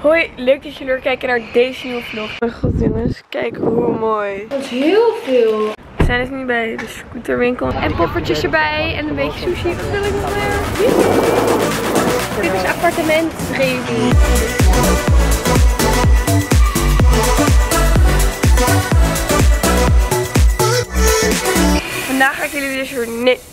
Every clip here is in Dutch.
Hoi, leuk dat jullie weer kijken naar deze nieuwe vlog. Oh mijn god jongens, kijk hoe mooi. Dat is heel veel. We zijn dus nu bij de scooterwinkel. En poppertjes erbij en een beetje sushi. Wat wil ik nog meer? Dit is appartementreview. Vandaag ga ik jullie dus weer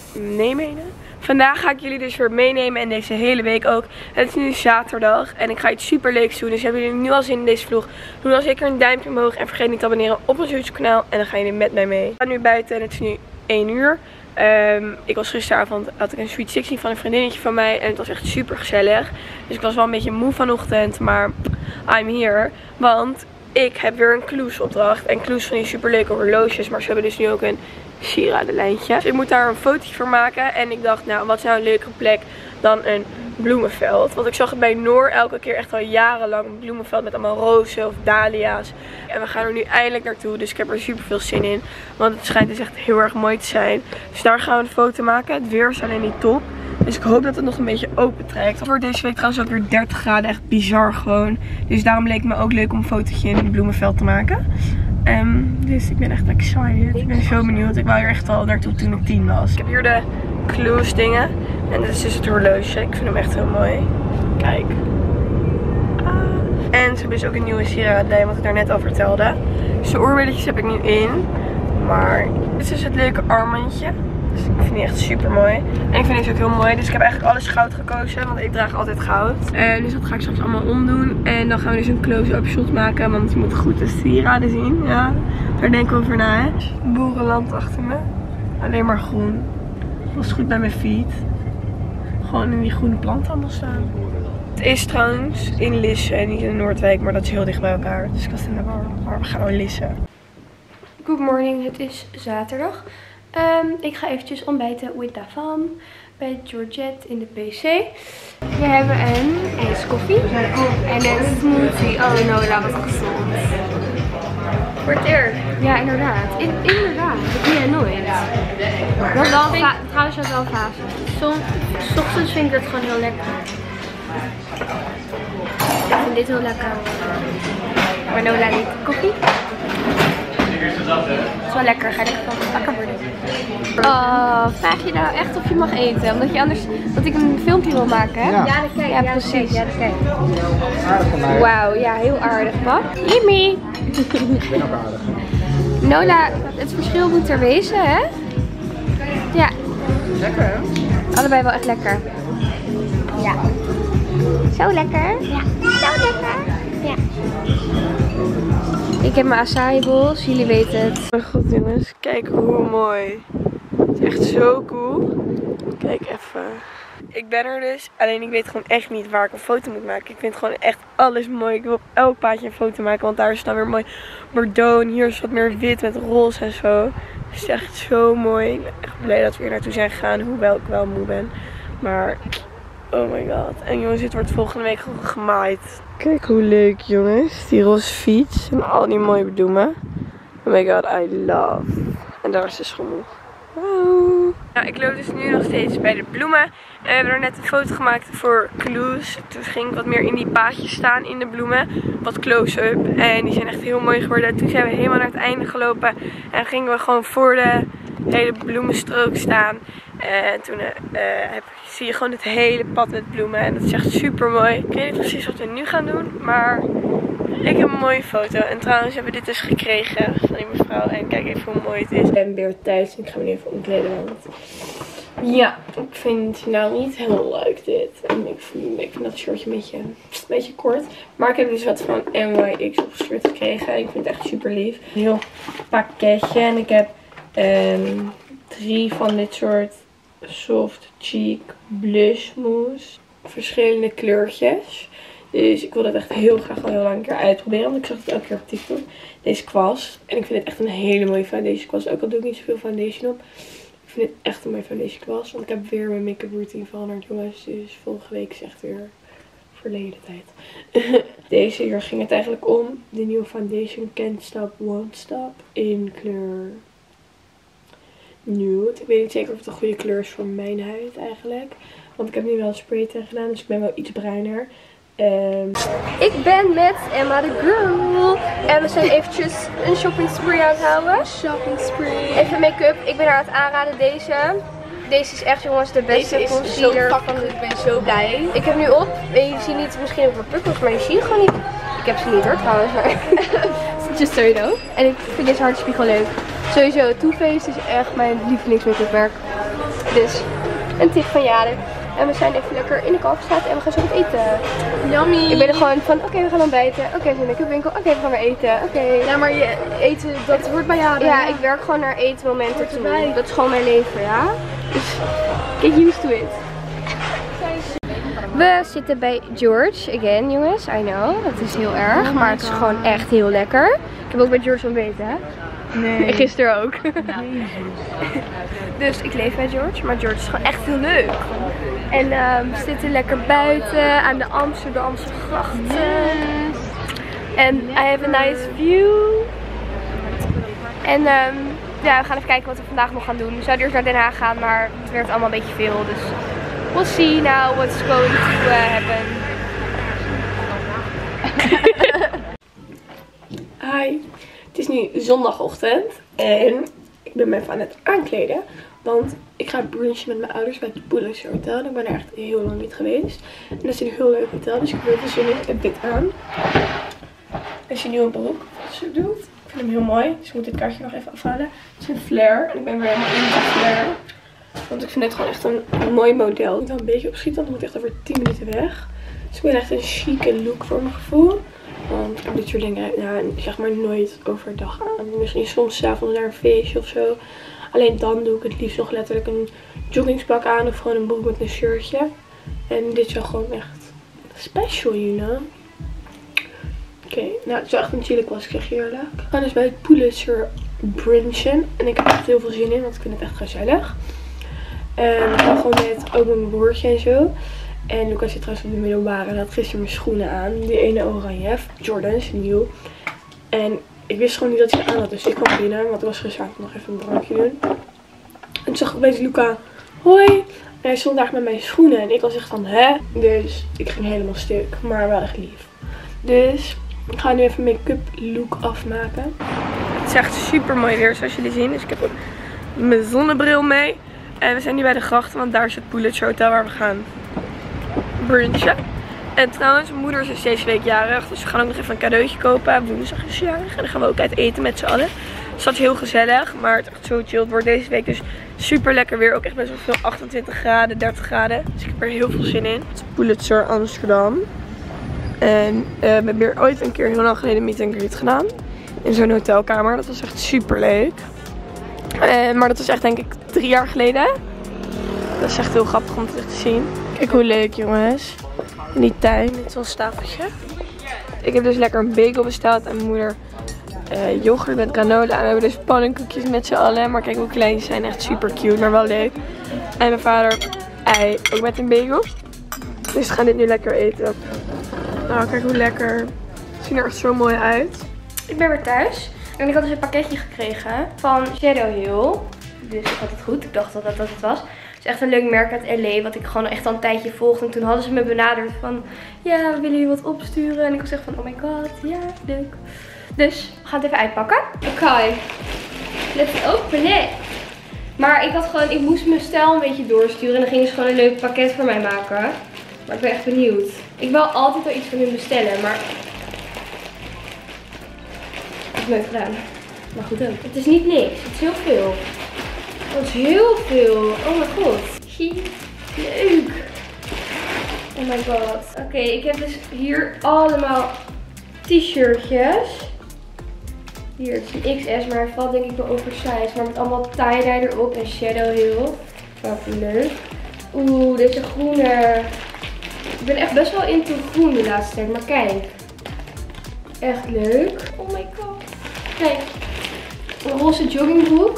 meenemen en deze hele week ook. Het is nu zaterdag en ik ga iets super leuks doen. Dus hebben jullie nu al zin in deze vlog? Doe dan zeker een duimpje omhoog en vergeet niet te abonneren op ons YouTube kanaal. En dan gaan jullie met mij mee. Ik ga nu buiten en het is nu 1 uur. Ik was gisteravond, had ik een Sweet 16 van een vriendinnetje van mij en het was echt super gezellig. Dus ik was wel een beetje moe vanochtend, maar I'm here. Want ik heb weer een Kloes opdracht. En Kloes van die super leuke horloges, maar ze hebben dus nu ook een sieradenlijntje. Dus ik moet daar een fotootje voor maken. En ik dacht, nou, wat is nou een leukere plek dan een bloemenveld. Want ik zag het bij Noor elke keer echt al jarenlang. Een bloemenveld met allemaal rozen of dahlia's. En we gaan er nu eindelijk naartoe. Dus ik heb er super veel zin in. Want het schijnt dus echt heel erg mooi te zijn. Dus daar gaan we een foto maken. Het weer is alleen niet top. Dus ik hoop dat het nog een beetje open trekt. Het wordt deze week trouwens ook weer 30 graden. Echt bizar gewoon. Dus daarom leek het me ook leuk om een fotootje in het bloemenveld te maken. Dus ik ben echt excited. Ik ben zo benieuwd. Ik wou hier echt al naartoe toen ik 10 was. Ik heb hier de Kloes dingen. En dit is dus het horloge. Ik vind hem echt heel mooi. Kijk. En ze hebben dus ook een nieuwe sieradenlijn, wat ik daar net al vertelde. Dus de oorbelletjes heb ik nu in. Maar dit is dus het leuke armbandje. Dus ik vind die echt super mooi. En ik vind deze ook heel mooi. Dus ik heb eigenlijk alles goud gekozen. Want ik draag altijd goud. Dus dat ga ik straks allemaal omdoen. En dan gaan we dus een close-up shot maken. Want je moet goed de sieraden zien. Ja, daar denken we over na. Hè? Boerenland achter me. Alleen maar groen. Was goed bij mijn feet. Gewoon in die groene planthandel staan. Het is trouwens in Lisse en niet in Noordwijk. Maar dat is heel dicht bij elkaar. Dus ik was in de war. Maar we gaan naar Lisse. Good morning, het is zaterdag. Ik ga eventjes ontbijten with la femme bij Georgette in de PC. We hebben een ijskoffie en een smoothie. Oh Nola, wat gezond. Voor het eerst. Ja, inderdaad. Inderdaad, dat doe jij nooit. Dat wel trouwens dat wel fase. S ochtends vind ik dat gewoon heel lekker. Ik vind dit heel lekker. Maar Nola eet koffie. Het is wel lekker, ga je lekker van wakker worden. Oh, vraag je nou echt of je mag eten? Omdat je anders, dat ik een filmpje wil maken, hè? Ja, dat kijk. Ja, precies. Ja, dat kijk. Aardig van mij. Wauw, ja, heel aardig, pap. Jimmy! Ik ben ook aardig. Nola, het verschil moet er wezen, hè? Ja. Lekker, hè? Allebei wel echt lekker. Ja. Zo lekker? Ja. Zo lekker? Ja. Ik heb mijn acai bowls, jullie weten het. Oh mijn god jongens, kijk hoe mooi. Het is echt zo cool. Kijk even. Ik ben er dus, alleen ik weet gewoon echt niet waar ik een foto moet maken. Ik vind gewoon echt alles mooi. Ik wil op elk paadje een foto maken, want daar is dan weer mooi bordeaux. En hier is wat meer wit met roze en zo. Het is echt zo mooi. Ik ben echt blij dat we hier naartoe zijn gegaan, hoewel ik wel moe ben. Maar, oh my god. En jongens, dit wordt volgende week gewoon gemaaid. Kijk hoe leuk jongens. Die roze fiets en al die mooie bloemen. Oh my god, I love. En daar is de schommel. Wow. Nou, ik loop dus nu nog steeds bij de bloemen. En we hebben er net een foto gemaakt voor Kloes. Toen ging ik wat meer in die paadjes staan in de bloemen. Wat close-up. En die zijn echt heel mooi geworden. En toen zijn we helemaal naar het einde gelopen. En gingen we gewoon voor de hele bloemenstrook staan. En toen zie je gewoon het hele pad met bloemen. En dat is echt super mooi. Ik weet niet precies wat we nu gaan doen. Maar ik heb een mooie foto. En trouwens hebben we dit dus gekregen van die mevrouw. En kijk even hoe mooi het is. Ik ben weer thuis. Ik ga me even omkleden. Want ja, ik vind het nou niet heel leuk dit. En ik vind dat shirtje een beetje kort. Maar ik heb dus wat van NYX opgestuurd gekregen. Ik vind het echt super lief. Een heel pakketje. En ik heb 3 van dit soort soft cheek blush mousse. Verschillende kleurtjes. Dus ik wil dat echt heel graag al heel lang een keer uitproberen. Want ik zag het elke keer op TikTok. Deze kwast. En ik vind het echt een hele mooie foundation kwast. Ook al doe ik niet zoveel foundation op. Ik vind het echt een mooie foundation kwast. Want ik heb weer mijn make-up routine veranderd jongens. Dus volgende week is echt weer verleden tijd. Deze hier ging het eigenlijk om. De nieuwe foundation Can't Stop Won't Stop. In kleur nude. Ik weet niet zeker of het een goede kleur is voor mijn huid eigenlijk. Want ik heb nu wel een spray tegen gedaan. Dus ik ben wel iets bruiner. Ik ben met Emma de girl. En we zijn eventjes een shopping spree aan het houden. Shopping spree. Even make-up. Ik ben haar aan het aanraden deze. Deze is echt, jongens, de beste concealer van de... Ik ben zo blij. Ik heb nu op. En je ziet niet misschien ook mijn pukkels, maar je ziet gewoon niet. Ik heb ze niet hoor trouwens, maar... Just so you know. En ik vind deze hartspiegel leuk. Sowieso, Too Faced is echt mijn lievelings-make-up merk. Dus, een tip van Jaren. En we zijn even lekker in de Kalverstraat en we gaan zo wat eten. Yummy. Ik ben er gewoon van, oké, we gaan ontbijten. Oké, we zijn in de make-up winkel. Oké, we gaan weer eten. Oké. Ja, maar je eten, dat hoort bij jou. Ja, ik werk gewoon naar eetmomenten toe. Dat is gewoon mijn leven, ja. Dus, get used to it. We zitten bij George, again jongens, I know, dat is heel erg, maar het is gewoon echt heel lekker. Ik heb ook bij George ontbeten, hè? Nee. Gisteren ook. Dus ik leef bij George, maar George is gewoon echt heel leuk. En we zitten lekker buiten aan de Amsterdamse grachten. En I have a nice view. En ja, we gaan even kijken wat we vandaag nog gaan doen. We zouden eerst naar Den Haag gaan, maar het werd allemaal een beetje veel, dus... We'll see now what's going to happen. Hi, het is nu zondagochtend en ik ben me even aan het aankleden. Want ik ga brunchen met mijn ouders bij het Pulitzer Hotel. En ik ben er echt heel lang niet geweest. En dat is een heel leuk hotel, dus ik heb heel veel zin in. Ik heb dit aan. Dat is je nieuwe broek, wat ze doet. Ik vind hem heel mooi, dus ik moet dit kaartje nog even afhalen. Het is een flare en ik ben weer helemaal in de flare. Want ik vind het gewoon echt een mooi model. Ik moet wel een beetje opschieten, want ik moet echt over 10 minuten weg. Dus ik ben echt een chique look voor mijn gevoel. Want ik heb dit soort dingen zeg maar nooit overdag aan. Misschien soms 's avonds naar een feestje of zo. Alleen dan doe ik het liefst nog letterlijk een joggingspak aan of gewoon een broek met een shirtje. En dit is wel gewoon echt special, you know. Oké, nou het is wel echt een chille klas, ik zeg je eerlijk. Ik ga dus bij het Pulitzer brunchen. En ik heb er echt heel veel zin in, want ik vind het echt gezellig. Ik ga gewoon met ook mijn broertje en zo. En Lucas zit trouwens op de middelbare en had gisteren mijn schoenen aan. Die ene oranje, Jordans, nieuw. En ik wist gewoon niet dat hij aan had, dus ik kwam binnen. Want ik was gezegd nog even een drankje doen. En toen zag ik opeens Luca, hoi. En hij stond daar met mijn schoenen en ik was echt van, hè? Dus ik ging helemaal stuk, maar wel echt lief. Dus ik ga nu even mijn make-up look afmaken. Het is echt super mooi weer zoals jullie zien. Dus ik heb ook mijn zonnebril mee. En we zijn nu bij de grachten, want daar is het Pulitzer Hotel waar we gaan brunchen. En trouwens, mijn moeder is deze week jarig. Dus we gaan ook nog even een cadeautje kopen. Woensdag is ze jarig. En dan gaan we ook uit eten met z'n allen. Dus dat is heel gezellig. Maar het is echt zo chill. Het wordt deze week dus super lekker weer. Ook echt best wel veel 28 graden, 30 graden. Dus ik heb er heel veel zin in. Het is Pulitzer Amsterdam. En we hebben hier ooit een keer heel lang geleden meet and greet gedaan. In zo'n hotelkamer. Dat was echt super leuk. Maar dat was echt denk ik 3 jaar geleden. Dat is echt heel grappig om terug te zien. Kijk hoe leuk jongens. In die tuin. Dit is zo'n tafeltje. Ik heb dus lekker een bagel besteld. En mijn moeder yoghurt met granola. En we hebben dus pannenkoekjes met z'n allen. Maar kijk hoe klein ze zijn. Echt super cute. Maar wel leuk. En mijn vader ei ook met een bagel. Dus we gaan dit nu lekker eten. Nou kijk hoe lekker. Het ziet er echt zo mooi uit. Ik ben weer thuis. En ik had dus een pakketje gekregen van Shadow Hill. Dus ik had het goed. Ik dacht dat het was. Het is echt een leuk merk uit LA. Wat ik gewoon echt al een tijdje volgde. En toen hadden ze me benaderd van... Ja, willen jullie wat opsturen? En ik was echt van... Oh my god. Ja, leuk. Dus we gaan het even uitpakken. Oké. Let's open it. Maar ik moest mijn stijl een beetje doorsturen. En dan gingen ze gewoon een leuk pakket voor mij maken. Maar ik ben echt benieuwd. Ik wil altijd wel iets van hun bestellen. Maar... Dat heb ik nooit gedaan. Maar goed ook. Het is niet niks. Het is heel veel. Het is heel veel. Oh mijn god. Leuk. Oh my god. Oké, ik heb dus hier allemaal t-shirtjes. Hier, het is een XS, maar hij valt denk ik wel oversized. Maar met allemaal tie-dye erop en Shadow Hill. Wat leuk. Oeh, deze groene. Ik ben echt best wel into groen de laatste tijd, maar kijk. Echt leuk. Oh my god. Kijk. Een roze joggingbroek.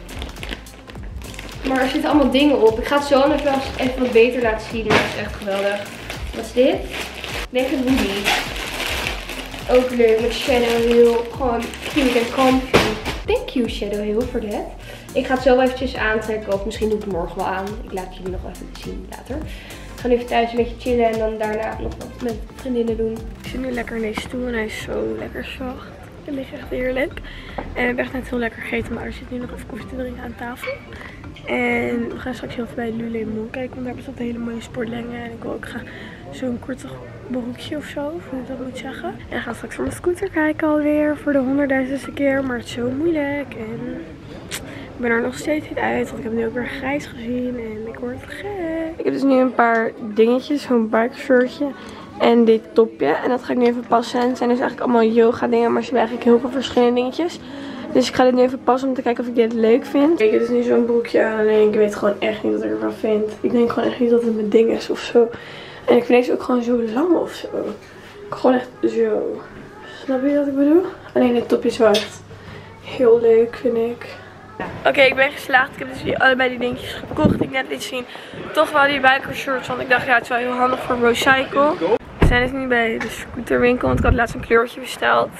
Maar er zitten allemaal dingen op. Ik ga het zo nog wel even wat beter laten zien, maar het is echt geweldig. Wat is dit? Ik denk een hoodie. Ook leuk met Shadow Hill. Gewoon cute en comfy. Thank you Shadow Hill voor dit. Ik ga het zo eventjes aantrekken of misschien doe ik het morgen wel aan. Ik laat jullie nog even zien later. Ik ga nu even thuis een beetje chillen en dan daarna nog wat met vriendinnen doen. Ik zit nu lekker in deze stoel en hij is zo lekker zacht. Het ligt echt heerlijk. En ik heb echt net heel lekker gegeten, maar er zit nu nog even koffie te drinken aan tafel. En we gaan straks heel veel bij Lululemon kijken, want daar bestaat een hele mooie sportlingen. En ik wil ook graag zo'n kortig broekje of zo, of hoe ik dat moet zeggen. En we gaan straks voor mijn scooter kijken alweer, voor de 100.000ste keer. Maar het is zo moeilijk en ik ben er nog steeds niet uit, want ik heb nu ook weer grijs gezien en ik word gek. Ik heb dus nu een paar dingetjes, zo'n bikershirtje en dit topje. En dat ga ik nu even passen. En het zijn dus eigenlijk allemaal yoga dingen, maar ze hebben eigenlijk heel veel verschillende dingetjes. Dus ik ga dit nu even passen om te kijken of ik dit leuk vind. Kijk, het is nu zo'n broekje aan en ik weet gewoon echt niet wat ik ervan vind. Ik denk gewoon echt niet dat het mijn ding is of zo. En ik vind deze ook gewoon zo lang of zo. Gewoon echt zo. Snap je wat ik bedoel? Alleen dit topje is wel echt heel leuk, vind ik. Oké, ik ben geslaagd. Ik heb dus allebei die dingetjes gekocht die ik net liet zien. Toch wel die bikershirts, want ik dacht ja, het is wel heel handig voor Rocycle. We zijn dus nu bij de scooterwinkel, want ik had laatst een kleurtje besteld.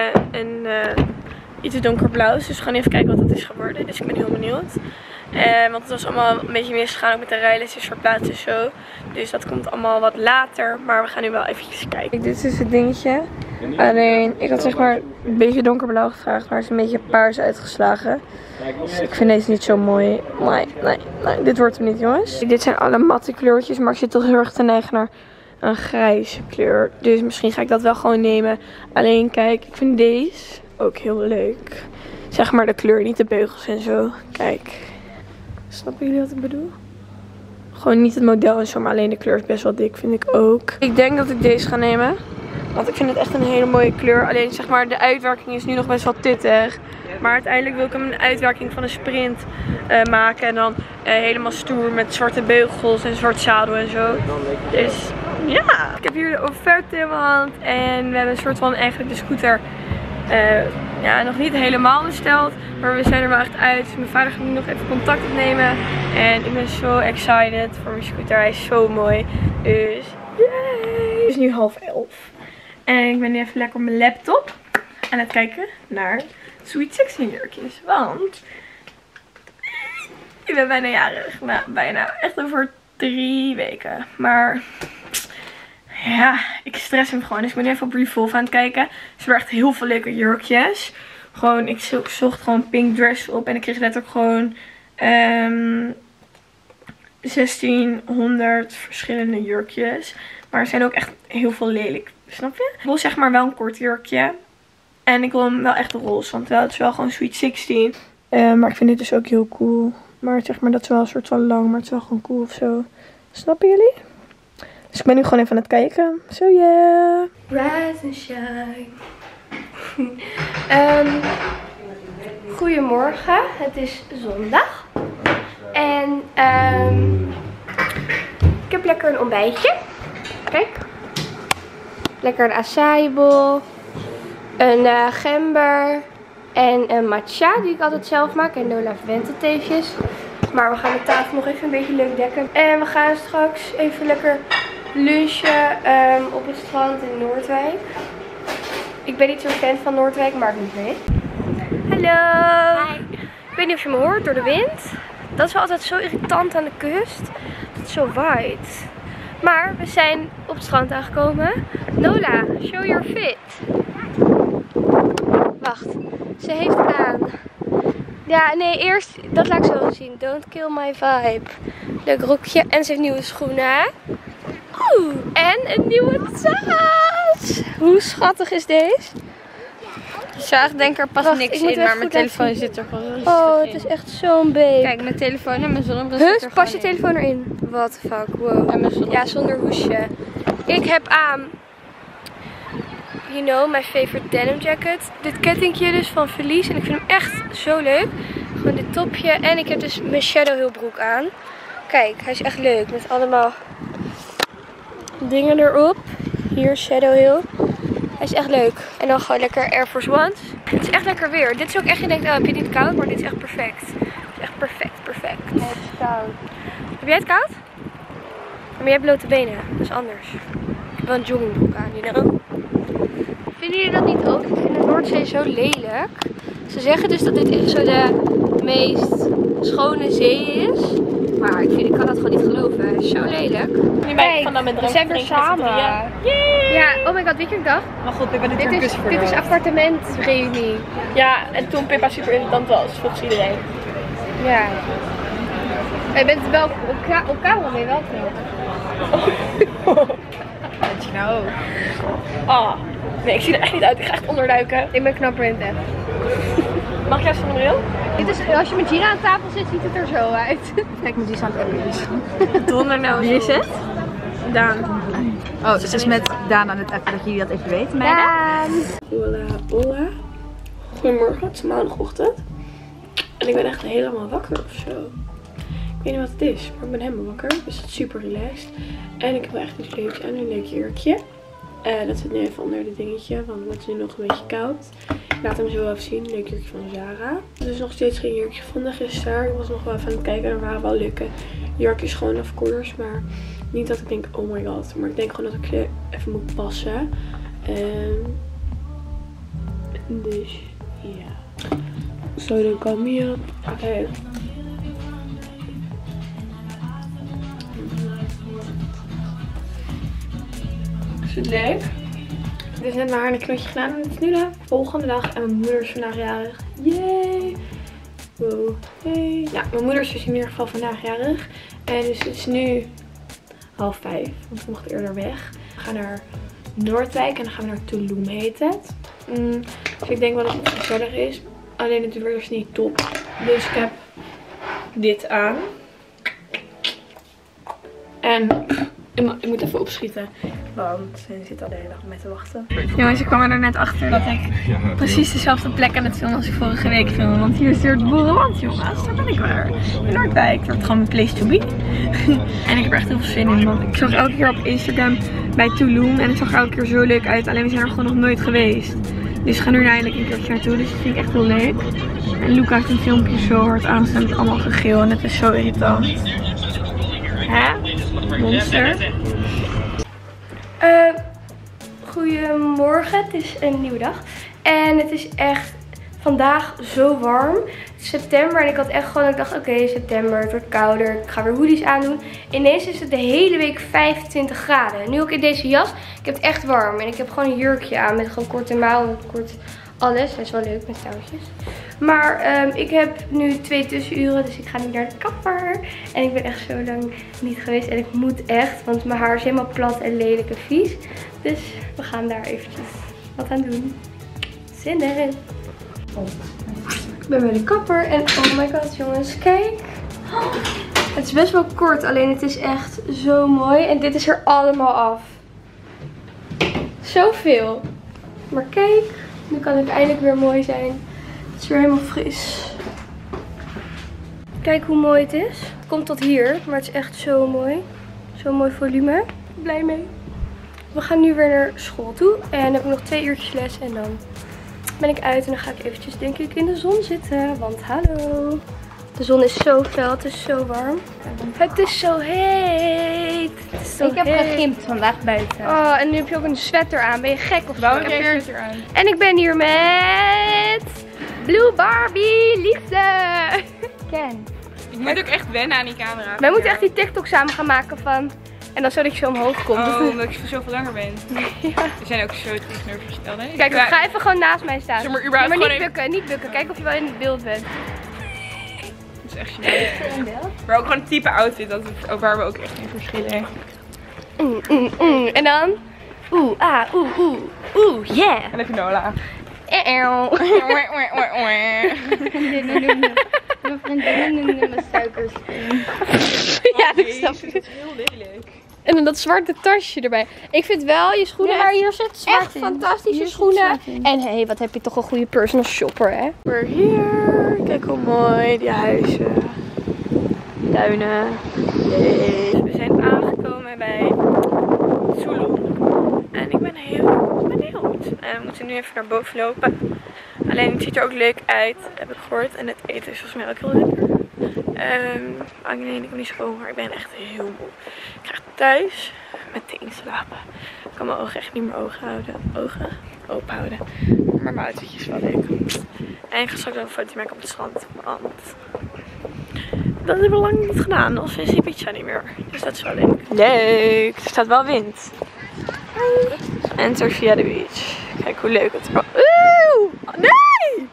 Iets donkerblauws, dus we gaan even kijken wat dat is geworden. Dus ik ben heel benieuwd. Want het was allemaal een beetje misgegaan ook met de rijlistjes verplaatsen en zo. Dus dat komt allemaal wat later. Maar we gaan nu wel eventjes kijken. Dit is dus het dingetje. Alleen, ik had zeg maar een beetje donkerblauw gevraagd, maar het is een beetje paars uitgeslagen. Dus ik vind deze niet zo mooi. Nee, dit wordt hem niet, jongens. Dit zijn alle matte kleurtjes, maar ik zit toch heel erg te neigen naar een grijze kleur. Dus misschien ga ik dat wel gewoon nemen. Alleen, kijk, ik vind deze ook heel leuk. Zeg maar de kleur, niet de beugels en zo. Kijk. Snappen jullie wat ik bedoel? Gewoon niet het model en zo, maar alleen de kleur is best wel dik, vind ik ook. Ik denk dat ik deze ga nemen. Want ik vind het echt een hele mooie kleur. Alleen zeg maar de uitwerking is nu nog best wel pittig. Maar uiteindelijk wil ik hem een uitwerking van een sprint maken. En dan helemaal stoer met zwarte beugels en zwart zadel en zo. Dus ja, ik heb hier de offerte in mijn hand. En we hebben een soort van eigenlijk de scooter ja, nog niet helemaal besteld. Maar we zijn er wel echt uit. Dus mijn vader gaat nu nog even contact opnemen. En ik ben zo excited voor mijn scooter. Hij is zo mooi. Dus yay! Het is nu 10:30. En ik ben nu even lekker op mijn laptop aan het kijken naar Sweet 16 jurkjes. Want ik ben bijna jarig. Nou, bijna. Echt over 3 weken. Maar ja, ik stress hem gewoon. Dus ik ben nu even op Revolve aan het kijken. Ze hebben echt heel veel leuke jurkjes. Gewoon, ik zocht gewoon pink dress op. En ik kreeg letterlijk gewoon 1600 verschillende jurkjes. Maar er zijn ook echt heel veel lelijk. Snap je? Ik wil zeg maar wel een kort jurkje. En ik wil hem wel echt roze. Want het is wel gewoon Sweet 16. Maar ik vind dit dus ook heel cool. Maar zeg maar dat is wel een soort van lang. Maar het is wel gewoon cool of zo. Snappen jullie? Dus ik ben nu gewoon even aan het kijken. So yeah. Rise and shine. Goedemorgen. Het is zondag. En ik heb lekker een ontbijtje. Kijk. Lekker een acai bowl. Een gember. En een matcha die ik altijd zelf maak. En Lola ventelteefjes. Maar we gaan de tafel nog even een beetje leuk dekken. En we gaan straks even lekker lunchen op het strand in Noordwijk. Ik ben niet zo'n fan van Noordwijk, maar ik niet mee. Hallo! Hi. Ik weet niet of je me hoort door de wind. Dat is wel altijd zo irritant aan de kust. Dat het zo waait. Maar we zijn op het strand aangekomen. Nola, show your fit. Wacht, ze heeft aan. Ja, nee, eerst, dat laat ik zo zien. Don't kill my vibe. Leuk rokje. En ze heeft nieuwe schoenen. Oeh, en een nieuwe tas. Hoe schattig is deze? Je zou echt denken er past niks in, maar mijn telefoon zit er gewoon rustig in. Oh, het is echt zo'n babe. Kijk, mijn telefoon en mijn zonnebril zit er gewoon pas je telefoon erin? What the fuck, wow. En mijn zonnebril. Ja, zonder hoesje. Ik heb aan, you know, my favorite denim jacket. Dit kettingje dus van Felice. En ik vind hem echt zo leuk. Gewoon dit topje. En ik heb dus mijn Shadow Hill broek aan. Kijk, hij is echt leuk. Met allemaal dingen erop. Hier, Shadow Hill. Hij is echt leuk. En dan gewoon lekker Air Force Ones. Het is echt lekker weer. Dit is ook echt, je denkt, oh, heb je niet koud? Maar dit is echt perfect. Het is echt perfect. Het is koud. Heb jij het koud? Maar jij hebt blote benen. Dat is anders. Ik heb wel een joggingbroek aan, you know? Vinden jullie dat niet ook? Ik vind de Noordzee zo lelijk. Ze zeggen dus dat dit echt zo de meest schone zee is. maar ik kan dat gewoon niet geloven. Zo lelijk. Kijk, we zijn weer samen. Ja, oh my god, weet je wat ik dacht? Maar god, ik ben het Dit is appartementreunie. Ja, en toen Pippa super irritant was, volgens iedereen. Ja. Je bent wel op camera mee wel knap. Weet je nou ook. Ah, nee, ik zie er echt niet uit. Ik ga echt onderduiken. Ik ben knapper in het echt. Mag ik even van de bril? Dit is, als je met Gina aan tafel zit, ziet het er zo uit. Kijk, met die aan het appen. Donder nou. Wie is het? Daan. Oh, dus het is met Daan aan het appen dat jullie dat even weten, meiden. Hola, hola. Goedemorgen, het is maandagochtend. En ik ben echt helemaal wakker of zo. Ik weet niet wat het is, maar ik ben helemaal wakker. Dus het is super relaxed. En ik heb wel echt iets leuks aan, een leuk jurkje. Dat zit nu even onder dit dingetje, want het is nu nog een beetje koud. Ik laat hem zo even zien, een leuk jurkje van Zara. Er is nog steeds geen jurkje gevonden gisteren. Ik was nog wel even aan het kijken, er waren wel leuke jurkjes gewoon of course. Maar niet dat ik denk, oh my god. Maar ik denk gewoon dat ik ze even moet passen. Dus ja. Zo, dan kom je op. Oké. Is het leuk? Ik heb net mijn haar een knotje gedaan en het is nu de volgende dag en mijn moeder is vandaag jarig. Yay! Wow. Yay. Ja, mijn moeder is dus in ieder geval vandaag jarig. En dus het is nu 4:30, want we mochten eerder weg. We gaan naar Noordwijk en dan gaan we naar Tulum heet het. Dus ik denk wel dat het gezellig is. Alleen het weer is niet top. Dus ik heb dit aan. En ik moet even opschieten. Want ze zit al de hele dag met te wachten. Jongens, ik kwam er net achter dat ik precies dezelfde plek aan het filmen als ik vorige week filmde. Want hier is weer het boerenland, jongens. Daar ben ik weer. In Noordwijk. Dat is gewoon mijn place to be. En ik heb er echt heel veel zin in. Want ik zag elke keer op Instagram bij Tulum. En het zag er elke keer zo leuk uit. Alleen we zijn er gewoon nog nooit geweest. Dus we gaan nu eindelijk een keertje naartoe. Dus dat vind ik echt heel leuk. En Luca heeft een filmpje zo hard aanstaan met allemaal gegil. En het is zo irritant. Hè? Monster. Goedemorgen, het is een nieuwe dag. En het is echt vandaag zo warm. Het is september en ik had echt gewoon, ik dacht oké, september, het wordt kouder. Ik ga weer hoodies aandoen. Ineens is het de hele week 25 graden. En nu ook in deze jas, ik heb het echt warm. En ik heb gewoon een jurkje aan met gewoon korte mouwen, kort alles. Dat is wel leuk met touwtjes. Maar ik heb nu 2 tussenuren, dus ik ga nu naar de kapper. En ik ben echt zo lang niet geweest en ik moet echt, want mijn haar is helemaal plat en lelijk en vies. Dus we gaan daar eventjes wat aan doen. Zin in. Ik ben bij de kapper en oh my god jongens, kijk. Het is best wel kort, alleen het is echt zo mooi. En dit is er allemaal af. Zoveel. Maar kijk, nu kan ik eindelijk weer mooi zijn. Het is weer helemaal fris. Kijk hoe mooi het is. Het komt tot hier, maar het is echt zo mooi. Zo'n mooi volume. Blij mee. We gaan nu weer naar school toe. En dan heb ik nog 2 uurtjes les en dan ben ik uit. En dan ga ik eventjes denk ik in de zon zitten. Want hallo. De zon is zo fel, het is zo warm. Het is zo heet. Het is zo Ik heb gegimd vandaag buiten. Oh, en nu heb je ook een sweater aan. Ben je gek of zo? Waarom heb je een sweater aan? En ik ben hier met Blue Barbie Liefde. Ken. Ik moet ook echt wennen aan die camera. Wij moeten echt die TikTok samen gaan maken van. En dan zodat je zo omhoog komt. Oh, omdat ik zoveel langer ben. Ja. We zijn ook zo tegenovergesteld, hè? Kijk, ga even gewoon naast mij staan. Zeg maar, Ja, überhaupt maar gewoon niet bukken, niet bukken. Kijk of je wel in het beeld bent. Dat is echt gênant. Maar ook gewoon een type outfit waar we ook echt in verschillen. En dan? Yeah. En even Nola. Mijn vriendinnen noemen me suikerspin. Ja, dat snap ik. Dat is heel lelijk. En dan dat zwarte tasje erbij. Ik vind wel je schoenen waar hier zit zwart echt fantastische schoenen. En hé, wat heb je toch een goede personal shopper, hè? We're here. Kijk hoe mooi die huizen. Duinen. Yay. We zijn aangekomen bij Tulum. En ik ben heel benieuwd. En we moeten nu even naar boven lopen. Alleen het ziet er ook leuk uit, heb ik gehoord. En het eten is volgens mij ook heel lekker. Nee, ik heb niet zo honger, maar ik ben echt heel moe. Ik ga thuis meteen slapen. Ik kan mijn ogen echt niet meer open houden. Maar mijn outfitje is wel leuk. En ik ga straks nog een foto maken op het strand. Want dat hebben we lang niet gedaan. Of sinds die pizza niet meer. Dus dat is wel leuk. Leuk. Er staat wel wind. Enter via de beach. Kijk hoe leuk het er wel. Oeh! Nee!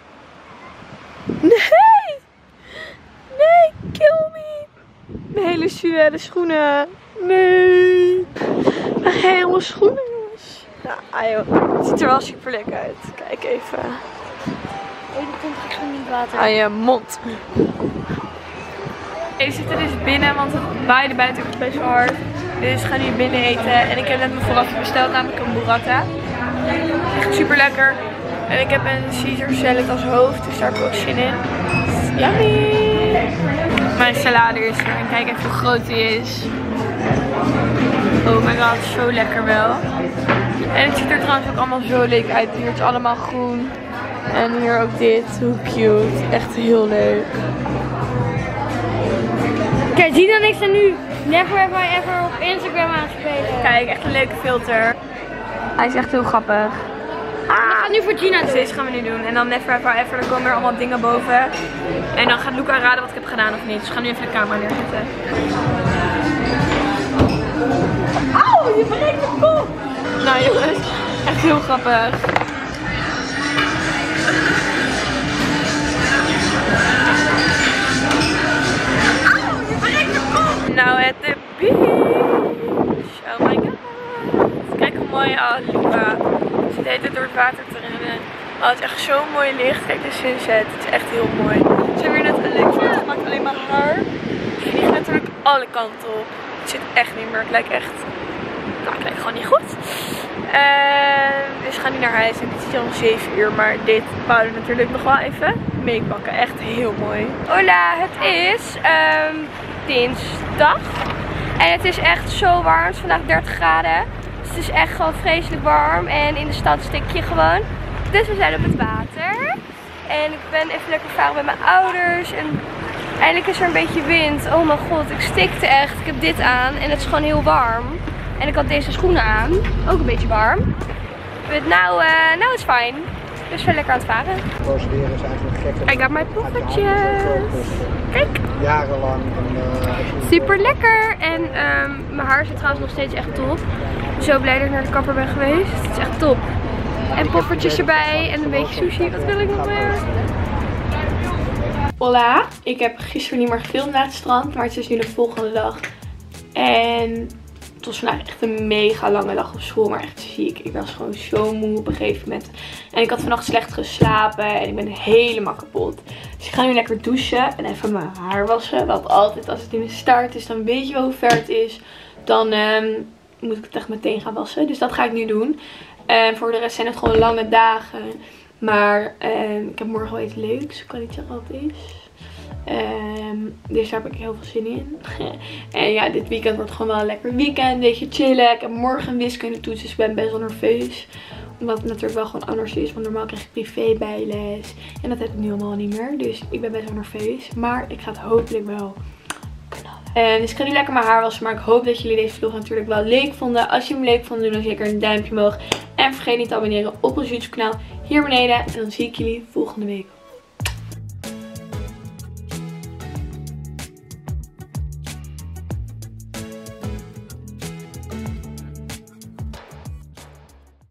Nee! Nee, kill me! Mijn hele fluwelen schoenen. Nee! Mijn hele schoenen, jongens. Nou, joh. Het ziet er wel super lekker uit. Kijk even. Oh, er komt echt niet water. Aan je mond. We zitten dus binnen, want het waaide buiten echt best wel hard. Dus we gaan nu binnen eten. En ik heb net me vooraf besteld, namelijk een burrata. Echt super lekker. En ik heb een Caesar salad als hoofd, dus daar heb ik ook zin in. Yummy! Mijn salade is er. En kijk even hoe groot die is. Oh my god, zo lekker wel. En het ziet er trouwens ook allemaal zo leuk uit. Hier is allemaal groen. En hier ook dit. Hoe cute. Echt heel leuk. Kijk, zie dan ik sta nu Never Have I Ever op Instagram aan het spelen. Kijk, echt een leuke filter. Hij is echt heel grappig. Ik ga nu voor Gina doen. Dus deze gaan we nu doen. En dan Never Have I Ever, er komen er allemaal dingen boven. En dan gaat Luca raden wat ik heb gedaan of niet. Dus we gaan nu even de camera neerzetten. Auw, je breekt de kop! Nou jongens, echt heel grappig. Nou, at the beach. Oh my god. Kijk hoe mooi. Oh, Luca. Ze zit de hele tijd door het water te rennen. Oh, het is echt zo mooi licht. Kijk de sunset. Het is echt heel mooi. Ze hebben weer net een leuk foto gemaakt. Alleen maar haar. Ze vliegen natuurlijk alle kanten op. Het zit echt niet meer. Het lijkt echt... Nou, het lijkt gewoon niet goed. Dus we gaan nu naar huis. En het is al 7 uur. Maar dit wouden we natuurlijk nog wel even meepakken. Echt heel mooi. Hola, het is... dinsdag. En het is echt zo warm. Het is vandaag 30 graden. Dus het is echt gewoon vreselijk warm. En in de stad stik je gewoon. Dus we zijn op het water. En ik ben even lekker varen met mijn ouders. En eindelijk is er een beetje wind. Oh mijn god, ik stikte echt. Ik heb dit aan. En het is gewoon heel warm. En ik had deze schoenen aan. Ook een beetje warm. But now it's fine. Dus we zijn lekker aan het varen. Procederen is eigenlijk gek. Ik heb mijn poffertjes. Kijk. Jarenlang. Super lekker. En mijn haar zit trouwens nog steeds echt top. Zo blij dat ik naar de kapper ben geweest. Het is echt top. En poffertjes erbij en een beetje sushi. Wat wil ik nog meer? Hola. Ik heb gisteren niet meer gefilmd na het strand. Maar het is nu de volgende dag. En het was vandaag echt een mega lange dag op school. Maar echt ziek. Ik was gewoon zo moe op een gegeven moment. En ik had vannacht slecht geslapen. En ik ben helemaal kapot. Dus ik ga nu lekker douchen. En even mijn haar wassen. Want altijd als het in mijn staart is. Dan weet je wel hoe ver het is. Dan moet ik het echt meteen gaan wassen. Dus dat ga ik nu doen. Voor de rest zijn het gewoon lange dagen. Maar ik heb morgen wel iets leuks. Ik kan niet zeggen wat het is. Dus daar heb ik heel veel zin in. En ja, dit weekend wordt gewoon wel een lekker weekend. Een beetje chillen. Ik heb morgen een wiskundetoets, dus ik ben best wel nerveus. Omdat het natuurlijk wel gewoon anders is. Want normaal krijg ik privé bijles. En dat heb ik nu allemaal niet meer. Dus ik ben best wel nerveus. Maar ik ga het hopelijk wel knallen. Dus ik ga nu lekker mijn haar wassen. Maar ik hoop dat jullie deze vlog natuurlijk wel leuk vonden. Als je hem leuk vond, doe dan zeker een duimpje omhoog. En vergeet niet te abonneren op ons YouTube kanaal hier beneden. En dan zie ik jullie volgende week.